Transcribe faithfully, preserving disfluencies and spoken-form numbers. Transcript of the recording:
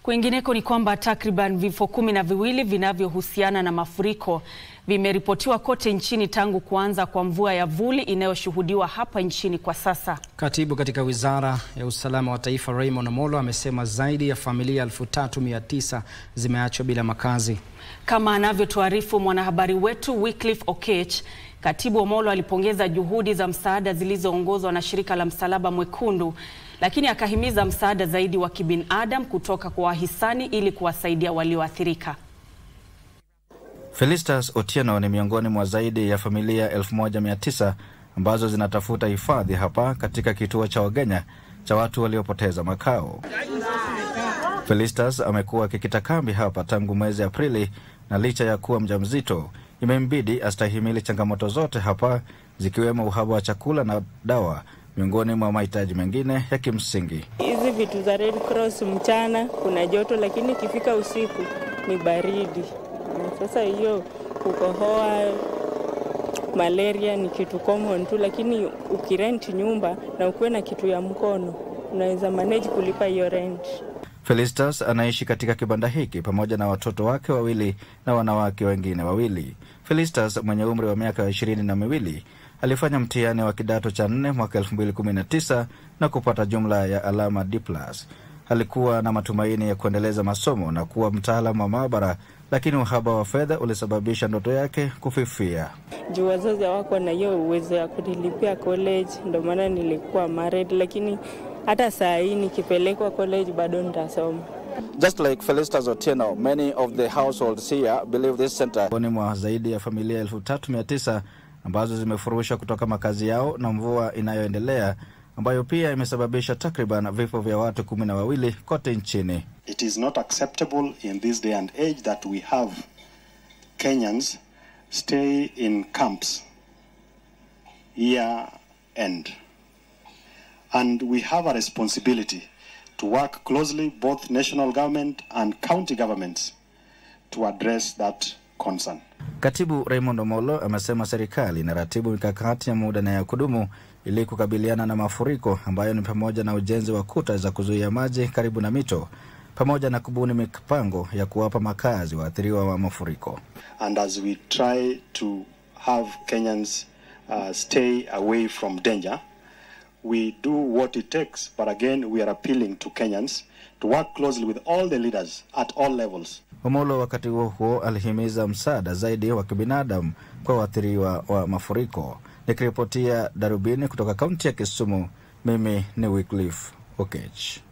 Kwingineko ni kwamba takriban vifo kumi na viwili vinavyohusiana na mafuriko vimeripotiwa kote nchini tangu kuanza kwa mvua ya vuli inayoshuhudiwa hapa nchini kwa sasa. Katibu katika Wizara ya Usalama wa Taifa Raymond Omolo amesema zaidi ya familia elfu tatu mia tisa zimeachwa bila makazi. Kama anavyotuarifu mwanahabari wetu Wycliffe Okech, Katibu Omolo alipongeza juhudi za msaada zilizoongozwa na shirika la Msalaba Mwekundu, lakini akahimiza msaada zaidi wa kibinadamu kutoka kwa wahisani ili kuwasaidia walioathirika. Felicitas Otieno ni miongoni mwa zaidi ya familia elfu moja mia tisa ambazo zinatafuta hifadhi hapa katika kituo cha wagenya cha watu waliopoteza makao. Felicitas amekuwa akikita kambi hapa tangu mwezi Aprili, na licha ya kuwa mjamzito imembidi astahimili changamoto zote hapa, zikiwemo uhaba wa chakula na dawa, miongoni mwa mahitaji mengine ya kimsingi. Hizi vitu za Red Cross, mchana kuna joto lakini ikifika usiku ni baridi. Sasa hiyo kukohoa, malaria ni kitu common tu, lakini ukirent nyumba na ukuwe na kitu ya mkono unaweza manage kulipa hiyo rent. Felicitas anaishi katika kibanda hiki pamoja na watoto wake wawili na wanawake wengine wawili. Felicitas mwenye umri wa miaka ishirini na miwili alifanya mtihani wa kidato cha nne mwaka elfu mbili kumi na tisa na kupata jumla ya alama D plus. Alikuwa na matumaini ya kuendeleza masomo na kuwa mtaalamu wa maabara, lakini uhaba wa fedha ulisababisha ndoto yake kufifia. Juu wazazi hawako na hiyo uwezo ya kunilipia college, ndio maana nilikuwa married, lakini hata saa hii nikipelekwa college bado nitasoma. Just like Felicitas Otieno, many of the households here believe this center. Ni mwa zaidi ya familia elfu tatu mia tisa ambazo zimefurushwa kutoka makazi yao na mvua inayoendelea, ambayo pia imesababisha takriban vifo vya watu kumi na wawili kote nchini. It is not acceptable in this day and age that we have Kenyans stay in camps year end. And we have a responsibility to work closely, both national government and county governments, to address that concern. Katibu Raymond Omolo amesema serikali inaratibu mikakati ya muda na ya kudumu ili kukabiliana na mafuriko, ambayo ni pamoja na ujenzi wa kuta za kuzuia maji karibu na mito, pamoja na kubuni mipango ya kuwapa makazi waathiriwa wa mafuriko. And as we try to have Kenyans uh, stay away from danger, we do what it takes, but again we are appealing to Kenyans to work closely with all the leaders at all levels. Omolo wakati huo huo alihimiza msaada zaidi wa kibinadamu kwa waathiriwa wa mafuriko. Nikiripotia Darubini kutoka kaunti ya Kisumu, mimi ni Wycliffe Okech.